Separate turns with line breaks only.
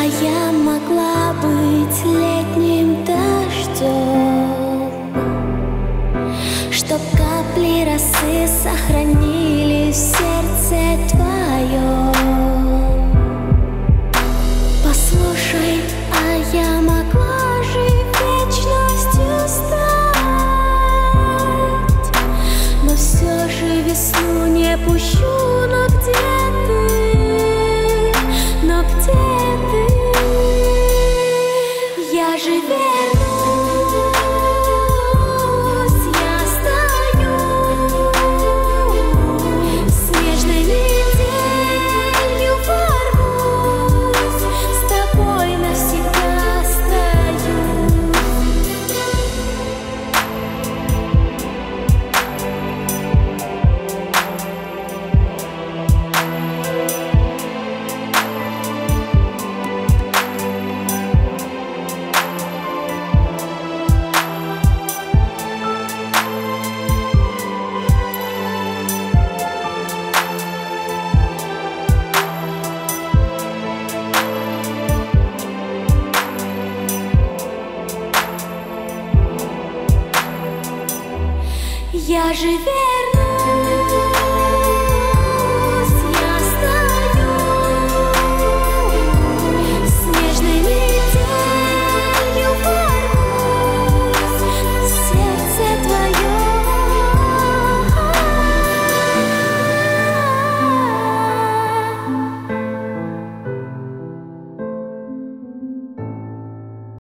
я могла быть летним дождем, чтоб капли росы сохранились в сердце твоем. Послушай, а я могла же вечностью стать, но все же весну не пущу. Но где ты? Но где ты? Я же вернусь, я стою снежной метелью, ворвусь, с тобой навсегда я же верю.